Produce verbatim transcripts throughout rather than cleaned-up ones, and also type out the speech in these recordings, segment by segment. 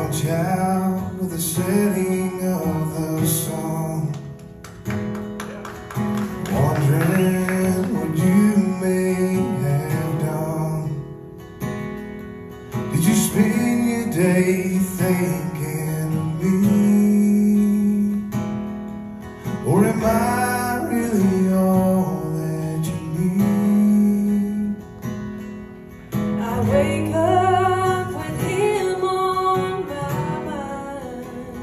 watch out with the setting of the sun, wondering what you may have done. Did you spend your day thinking of me, or am I really all that you need? I wake up with him on my mind,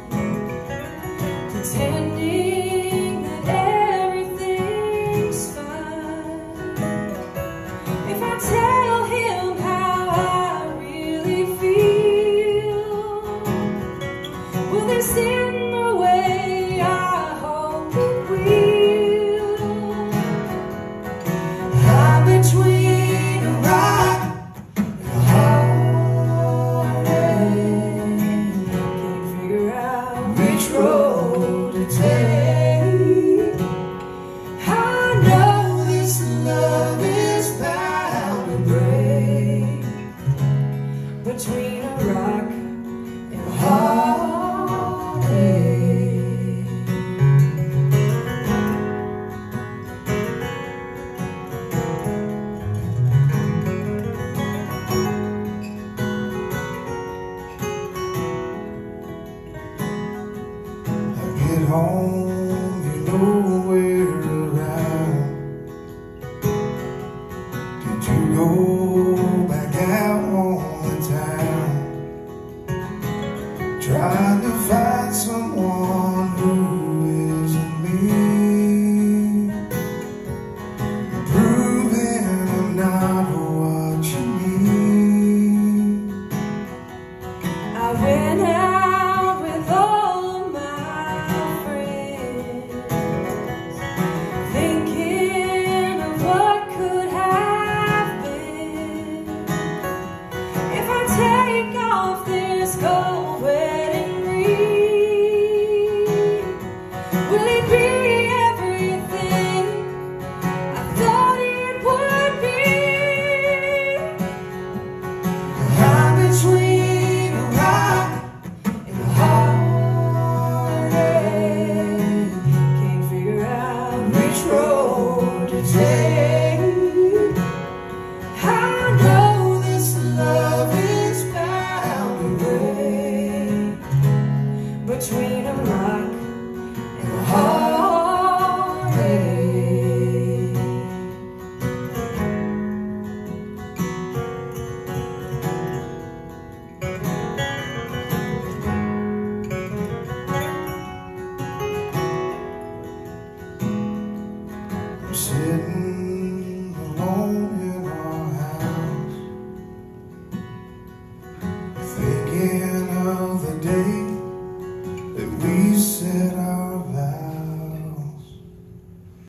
pretending that everything's fine. If I tell him how I really feel, will this end the way I hope it will? I'm between a rock and a heartache, can't figure out which road to take. I know this love is bound to break, between a rock and a heartache. I get home, you're nowhere around. Did you go back out on the town, trying to find someone who isn't me, proving I'm not what you need? I went out with all of my friends, thinking of what could have been. If I take off this gold wedding ring, will it be everything I thought it would be? I'm between a rock and a heartache, can't figure out which road to take. I know this love is bound to break, between